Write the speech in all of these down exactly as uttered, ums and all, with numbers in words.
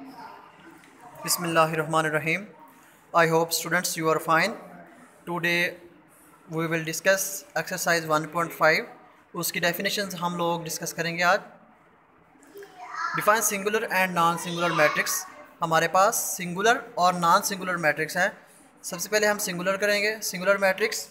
Bismillahirrahmanirrahim. I hope students you are fine. Today we will discuss exercise one point five. उसकी definitions हम लोग discuss करेंगे आज. Define singular and non-singular matrix. हमारे पास singular और non-singular matrix है. सबसे पहले हम singular करेंगे. Singular matrix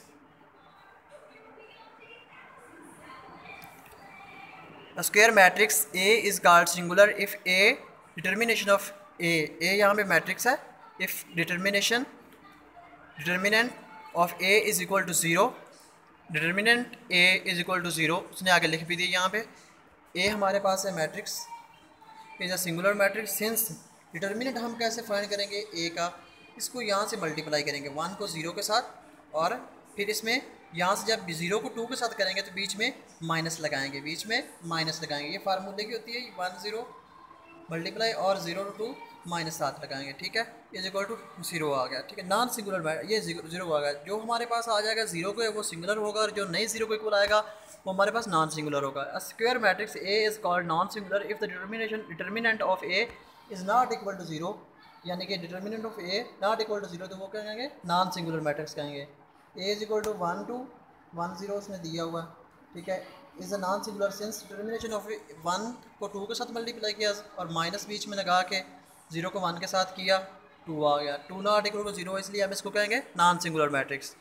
a square matrix A is called singular if A determination of A A यहाँ पे matrix है. If determination determinant of A is equal to zero, determinant A is equal to zero, उसने आगे लिख भी दिया यहाँ पे. A हमारे पास है matrix is a singular matrix. Since determinant हम कैसे फाइंड करेंगे A का, इसको यहाँ से मल्टीप्लाई करेंगे वन को ज़ीरो के साथ, और फिर इसमें यहाँ से जब ज़ीरो को टू के साथ करेंगे तो बीच में माइनस लगाएंगे, बीच में माइनस लगाएंगे. ये फार्मूले की होती है, वन ज़ीरो मल्टीप्लाई और ज़ीरो टू माइनस सात लगाएंगे. ठीक है, इज इक्वल टू ज़ीरो आ गया. ठीक है, नॉन सिंगुलर ये ज़ीरो आ गया. जो हमारे पास आ जाएगा ज़ीरो को वो सिंगुलर होगा, और जो नई ज़ीरो को इक्वल आएगा वो हमारे पास नॉन सिंगुलर होगा. A square matrix A is called non singular if the determination determinant of A is not equal to zero, यानी कि determinant of A not equal to zero, तो वो क्या कहेंगे, नॉन सिंगुलर मैट्रिक्स कहेंगे. A is equal to one two one zero उसमें दिया हुआ. ठीक है, is a non singular since determination of one को टू के साथ मल्टीप्लाई किया और माइनस बीच में लगा के ज़ीरो को वन के साथ किया, टू आ गया. Two not equal to zero, इसलिए हम इसको कहेंगे non singular matrix.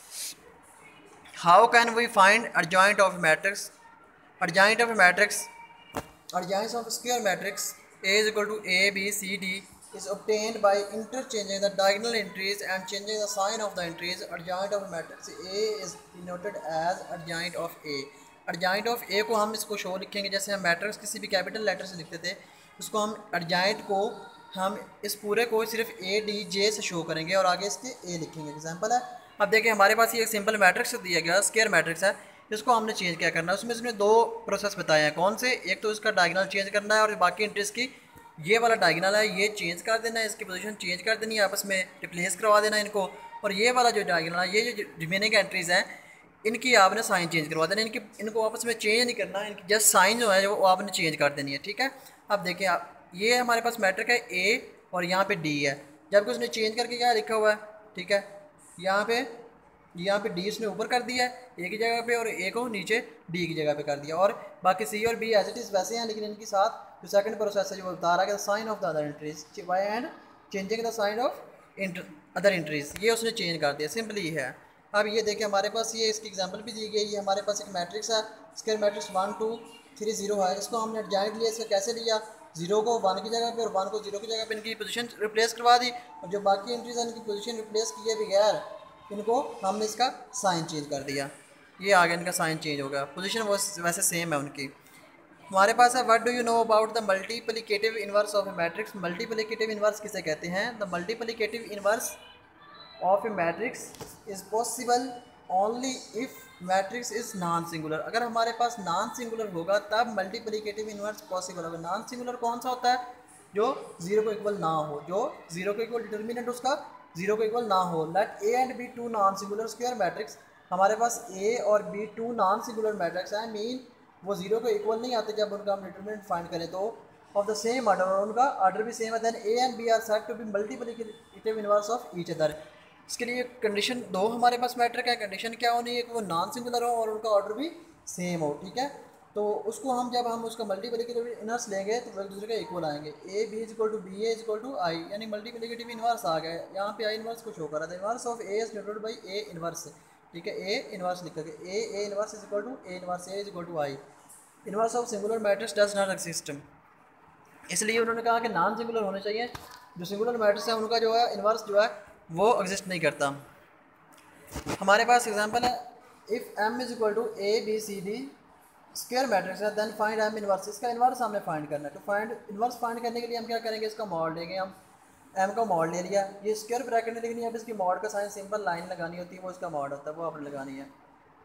How can we find adjoint of matrix. Adjoint of matrix adjoint of square matrix A is equal to A B C D is obtained by interchanging the diagonal entries and changing the sign of the entries. Adjoint of matrix A is denoted as adjoint of A. Adjoint of A को हम इसको show लिखेंगे, जैसे हम matrix किसी भी capital letter से लिखते थे, उसको हम adjoint को हम इस पूरे को सिर्फ A D J से शो करेंगे और आगे इसके A लिखेंगे. एग्जांपल है, अब देखिए हमारे पास ये एक सिंपल मैट्रिक्स दिया गया, स्क्वायर मैट्रिक्स है. इसको हमने चेंज क्या करना है, उसमें इसमें दो प्रोसेस बताए हैं. कौन से, एक तो इसका डायगोनल चेंज करना है और बाकी एंट्रीज की ये वाला डायगोनल है ये चेंज कर देना है, इसकी पोजीशन चेंज कर देनी है, आपस में रिप्लेस करवा देना है इनको. और ये वाला जो डायगोनल है, ये जो रिमेनिंग एंट्रीज़ हैं, इनकी आपने साइन चेंज करवा देना. इनकी इनको आपस में चेंज नहीं करना, इनकी जस्ट साइन जो है वो आपने चेंज कर देनी है. ठीक है, अब देखिए आप, ये हमारे पास मैट्रिक है ए और यहाँ पे डी है, जबकि उसने चेंज करके क्या लिखा हुआ है. ठीक है, यहाँ पे यहाँ पे डी उसने ऊपर कर दिया है ए की जगह पे और ए को नीचे डी की जगह पे कर दिया, और बाकी सी और बी एज इट इज़ वैसे हैं, लेकिन इनके साथ जो सेकंड प्रोसेस है जो बता रहा है sign of the other entries by and changing the sign of other entries, ये उसने चेंज कर दिया. सिंपली है. अब ये देखिए हमारे पास ये इसकी एग्जांपल भी दी गई है. हमारे पास एक मैट्रिक्स है, square matrix one two three zero है. इसको हमने एडजॉइंट लिया. इसका कैसे लिया, जीरो को वन की जगह पे और वन को जीरो की जगह पे इनकी पोजीशन रिप्लेस करवा दी, और जो बाकी एंट्रीज हैं इनकी पोजीशन रिप्लेस किए बगैर इनको हमने इसका साइन चेंज कर दिया. ये आ गया, इनका साइन चेंज हो गया, पोजीशन वो वैसे सेम है उनकी. हमारे पास है, what do you know about the multiplicative inverse of a matrix. Multiplicative inverse किसे कहते हैं. The multiplicative inverse of a matrix is possible only if matrix is non singular. अगर हमारे पास नॉन सिंगुलर होगा तब मल्टीप्लिकेटिव इनवर्स पॉसिबल होगा. Non singular कौन सा होता है, जो ज़ीरो को इक्वल ना हो, जो ज़ीरो को इक्वल डिटर्मिनेंट उसका ज़ीरो को इक्वल ना हो. Let A and B two non singular square matrix. हमारे पास ए और B two non singular matrix हैं, मीन वो ज़ीरो को इक्वल नहीं आते जब उनका हम डिटर्मिनेंट फाइंड करें, तो ऑफ द सेम ऑर्डर, और उनका ऑर्डर भी सेम है. Then A and B are said to be multiplicative inverse of each other. इसके लिए कंडीशन दो हमारे पास मैट्रिक है. कंडीशन क्या होनी है कि वो नॉन सिंगुलर हो और उनका ऑर्डर भी सेम हो. ठीक है, तो उसको हम जब हम उसका मल्टीप्लिकेटिव इनवर्स लेंगे तो एक दूसरे का इक्वल आएंगे. A B is equal to B A is equal to I, यानी मल्टीप्लिकेटिव इनवर्स आ गए. यहाँ पे आई इनवर्स को शो कर रहा था. Inverse of A is denoted by A inverse. ठीक है, ए इनवर्स लिख करके A A inverse is equal to A inverse A is equal to I. Inverse of singular matrix does not exist, इसलिए उन्होंने कहा कि नॉन सिंगुलर होने चाहिए. जो सिंगुलर मैट्रिक्स है उनका जो है इनवर्स जो है वो एग्जिस्ट नहीं करता. हमारे पास एग्जांपल है, if M is equal to A B C D square matrix है, देन फाइंड एम इनवर्स. इसका इनवर्स हमने फाइंड करना है. तो फाइंड इनवर्स फाइंड करने के लिए हम क्या करेंगे, इसका मॉड लेंगे. हम एम का मॉड ले लिया, ये स्क्वायर ब्रैकेट में लिखनी है. अब इसकी मॉड का साइन सिंपल लाइन लगानी होती है, वो इसका मॉड होता है, वो आपने लगानी है.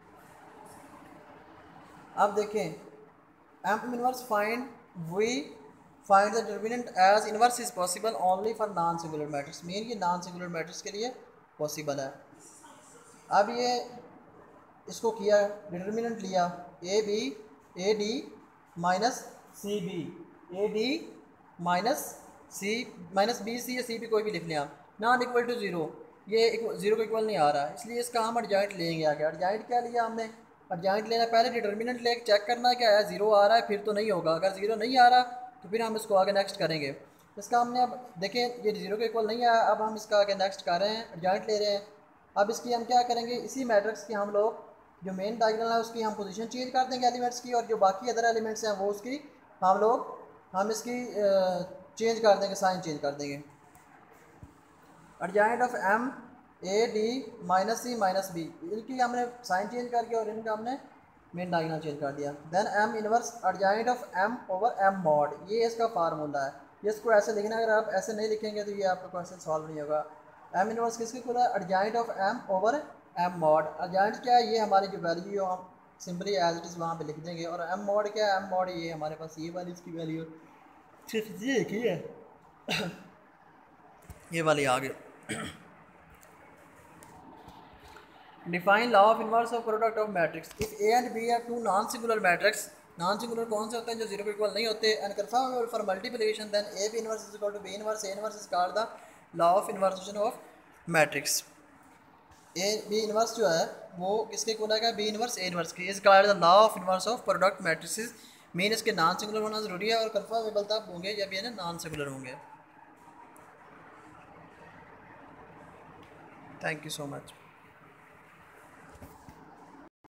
अब देखें, M inverse find, we find the determinant as inverse is possible only for non singular matrix. Mean ये नॉन सिंगुलर मैट्रिक्स के लिए पॉसिबल है. अब ये इसको किया, डिटर्मिनेंट लिया A B A D minus C B, A D minus C minus B C या सी भी कोई भी लिख लें आप, नॉन इक्वल टू ज़ीरो, ये ज़ीरो को इक्वल नहीं आ रहा है, इसलिए इसका हम अर्जाइंट लेंगे आगे। अर्जाइंट क्या लिया हमने, अर्जाइंट लेना पहले डिटर्मिनेंट ले चेक करना क्या है, ज़ीरो आ रहा है फिर तो नहीं होगा, अगर ज़ीरो नहीं आ रहा तो फिर हम इसको आगे नेक्स्ट करेंगे। इसका हमने अब देखें ये ज़ीरो के इक्वल नहीं आया, अब हम इसका आगे नेक्स्ट कर रहे हैं, अर्जाइंट ले रहे हैं। अब इसकी हम क्या करेंगे, इसी मैट्रिक्स की हम लोग जो मेन डायगोनल है उसकी हम पोजीशन चेंज कर देंगे एलिमेंट्स की, और जो बाकी अदर एलिमेंट्स हैं वो उसकी हम लोग हम इसकी चेंज कर देंगे, साइन चेंज कर देंगे। Adjoint of M A D minus C minus B, इनकी हमने साइन चेंज करके और इनका हमने मेन डायगोनल चेंज कर दिया। Then M inverse adjoint of M over M mod, ये इसका फार्मूला है, ये इसको ऐसे लिखना, अगर आप ऐसे नहीं लिखेंगे तो ये आपका क्वेश्चन सॉल्व नहीं होगा। एम इनवर्स किसके खुला है, adjoint of M over M mod. Adjoint क्या है, ये हमारी जो वैल्यू हम सिंपली एज इट इज़ वहाँ पे लिख देंगे, और एम मॉड क्या है, एम मॉड ये हमारे पास ये वाली इसकी वैल्यू सिर्फ ये की है ये वाली आ गई। Define law of inverse of product of matrix, if A and B are two non singular matrix, non singular कौन से होते हैं, जो जीरो के इक्वल नहीं होते, and conformable for multiplication, then A B inverse is equal to B inverse, A inverse is called the law of inversion of matrix. A B inverse जो है वो किसके इक्वल आएगा, बी इनवर्स ए इनवर्स की, is called the law of inverse of product matrices. Mean इसके non singular होना ज़रूरी है, और कंफर्मेबल तब होंगे जब ये ना नॉन सिंगुलर होंगे। Thank you so much.